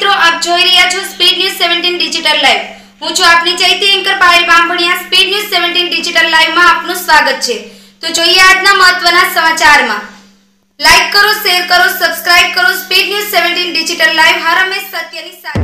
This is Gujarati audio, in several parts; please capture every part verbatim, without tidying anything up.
મિત્રો, આપ જોઈ રહ્યા છો speed news seventeen digital live. હું છું આપની ચૈતી anchor Payal Bambhaniya. Speed news seventeen digital live માં આપનું સ્વાગત છે। તો જોઈએ આજના મહત્વના સમાચારમાં। લાઈક કરો, શેર કરો, સબસ્ક્રાઇબ કરો। Speed news seventeen digital live હર હંમેશ સત્યની સાથે।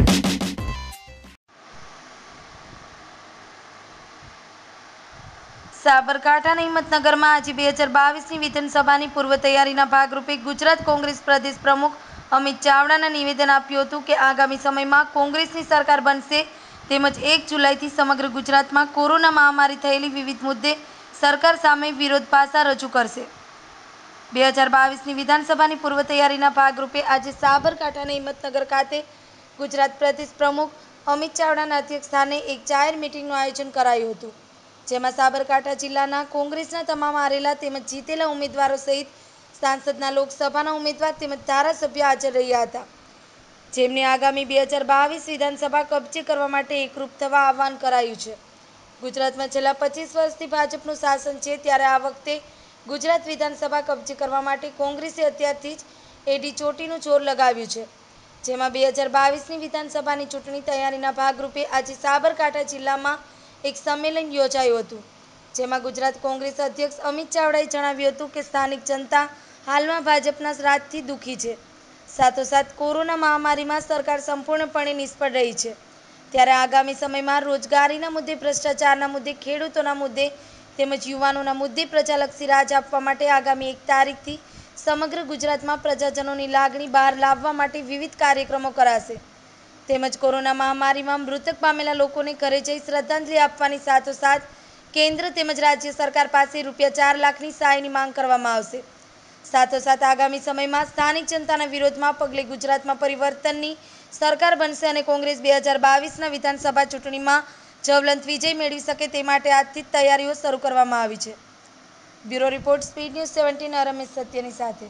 સાબરકાંઠાના હિંમતનગરમાં આજે બે હજાર બાવીસની વિધાનસભાની પૂર્વ તૈયારીના ભાગરૂપે ગુજરાત કોંગ્રેસ પ્રદેશ પ્રમુખ અમિત ચાવડાના નિવેદન આપ્યું હતું કે આગામી સમયમાં કોંગ્રેસની સરકાર બનશે તેમજ એક જુલાઈથી સમગ્ર ગુજરાતમાં કોરોના મહામારી થયેલી વિવિધ મુદ્દે સરકાર સામે વિરોધ ભાષા રજૂ કરશે। બે હજાર બાવીસની વિધાનસભાની પૂર્વ તૈયારીના ભાગરૂપે આજે સાબરકાંઠાના હિંમતનગર ખાતે ગુજરાત પ્રદેશ પ્રમુખ અમિત ચાવડાના અધ્યક્ષસ્થાને એક જાહેર મિટિંગનું આયોજન કરાયું હતું, જેમાં સાબરકાંઠા જિલ્લાના કોંગ્રેસના તમામ હારેલા તેમજ જીતેલા ઉમેદવારો સહિત સાંસદના લોકસભાના ઉમેદવાર તેમજ ધારાસભ્યો હાજર રહ્યા હતા, જેમને આગામી બે હજાર બાવીસ વિધાનસભા કબજે કરવા માટે એકરૂપ થવા આહવાન કરાયું છે। ગુજરાતમાં છેલ્લા પચીસ વર્ષથી ભાજપનું શાસન છે, ત્યારે આ વખતે ગુજરાત વિધાનસભા કબજે કરવા માટે કોંગ્રેસે અત્યારથી જ એડી ચોટીનું જોર લગાવ્યું છે, જેમાં બે હજાર બાવીસની વિધાનસભાની ચૂંટણી તૈયારીના ભાગરૂપે આજે સાબરકાંઠા જિલ્લામાં એક સંમેલન યોજાયું હતું, જેમાં ગુજરાત કોંગ્રેસ અધ્યક્ષ અમિત ચાવડાએ જણાવ્યું હતું કે સ્થાનિક જનતા હાલમાં ભાજપના રાજથી દુઃખી છે। સાથોસાથ કોરોના મહામારીમાં સરકાર સંપૂર્ણપણે નિષ્ફળ રહી છે, ત્યારે આગામી સમયમાં રોજગારીના મુદ્દે, ભ્રષ્ટાચારના મુદ્દે, ખેડૂતોના મુદ્દે તેમજ યુવાનોના મુદ્દે પ્રજાલક્ષી રાજ આપવા માટે આગામી એક તારીખથી સમગ્ર ગુજરાતમાં પ્રજાજનોની લાગણી બહાર લાવવા માટે વિવિધ કાર્યક્રમો કરાશે, તેમજ કોરોના મહામારીમાં મૃતક પામેલા લોકોને ઘરે જઈ શ્રદ્ધાંજલિ આપવાની સાથોસાથ કેન્દ્ર તેમજ રાજ્ય સરકાર પાસે રૂપિયા ચાર લાખની સહાયની માંગ કરવામાં આવશે। સાથોસાથ આગામી સમયમાં સ્થાનિક જનતાના વિરોધમાં પગલે ગુજરાતમાં પરિવર્તનની સરકાર બનશે અને કોંગ્રેસ બે હજાર બાવીસના વિધાનસભા ચૂંટણીમાં જ્વલંત વિજય મેળવી શકે તે માટે આજથી જ તૈયારીઓ શરૂ કરવામાં આવી છે। Bureau report, speed news seventeen, હર હંમેશ સત્યની સાથે।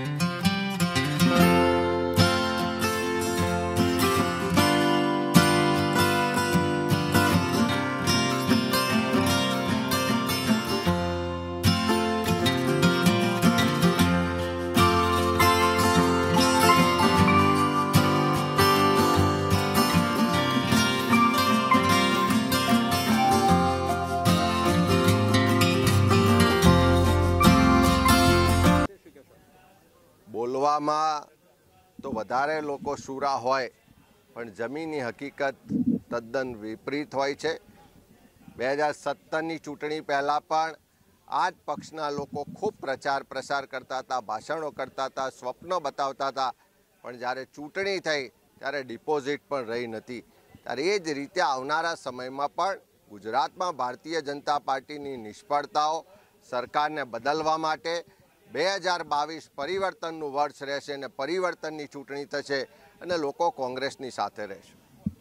બોલવામાં તો વધારે લોકો શુરા હોય, પણ જમીનની હકીકત તદ્દન વિપરીત હોય છે। બે હજાર સત્તરની ચૂંટણી પહેલાં પણ આ જ પક્ષના લોકો ખૂબ પ્રચાર પ્રસાર કરતા હતા, ભાષણો કરતા હતા, સ્વપ્નો બતાવતા હતા, પણ જ્યારે ચૂંટણી થઈ ત્યારે ડિપોઝિટ પણ રહી નથી। ત્યારે એ જ રીતે આવનારા સમયમાં પણ ગુજરાતમાં ભારતીય જનતા પાર્ટીની નિષ્ફળતાઓ સરકારને બદલવા માટે બે હજાર બાવીસ પરિવર્તનનું વર્ષ રહેશે અને પરિવર્તનની ચૂંટણી થશે અને લોકો કોંગ્રેસની સાથે રહેશે।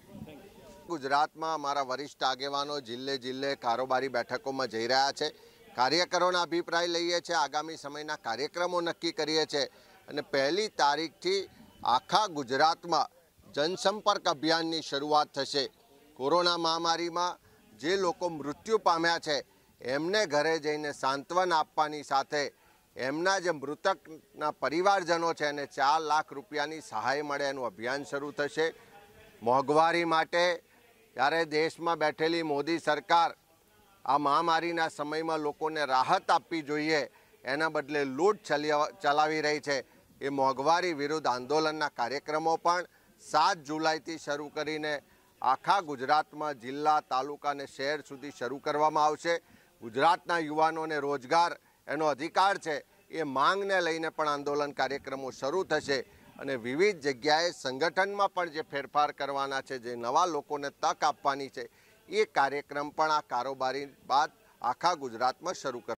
ગુજરાતમાં અમારા વરિષ્ઠ આગેવાનો જિલ્લે જિલ્લે કારોબારી બેઠકોમાં જઈ રહ્યા છે, કાર્યકરોના અભિપ્રાય લઈએ છીએ, આગામી સમયના કાર્યક્રમો નક્કી કરીએ છીએ અને પહેલી તારીખથી આખા ગુજરાતમાં જનસંપર્ક અભિયાનની શરૂઆત થશે। કોરોના મહામારીમાં જે લોકો મૃત્યુ પામ્યા છે એમને ઘરે જઈને સાંત્વન આપવાની સાથે એમના જે મૃતકના પરિવારજનો છે એને ચાર લાખ રૂપિયાની સહાય મળે એનું અભિયાન શરૂ થશે। મોંઘવારી માટે જ્યારે દેશમાં બેઠેલી મોદી સરકાર આ મહામારીના સમયમાં લોકોને રાહત આપવી જોઈએ એના બદલે લૂંટ ચલાવી રહી છે, એ મોંઘવારી વિરુદ્ધ આંદોલનના કાર્યક્રમો પણ સાત જુલાઈથી શરૂ કરીને આખા ગુજરાતમાં જિલ્લા, તાલુકા અને શહેર સુધી શરૂ કરવામાં આવશે। ગુજરાતના યુવાનોને રોજગાર એનો અધિકાર છે, એ માંગને લઈને પણ આંદોલન કાર્યક્રમો શરૂ થશે અને વિવિધ જગ્યાએ સંગઠનમાં પણ જે ફેરફાર કરવાના છે, જે નવા લોકોને તક આપવાની છે, એ કાર્યક્રમ પણ આ કારોબારી બાદ આખા ગુજરાતમાં શરૂ કર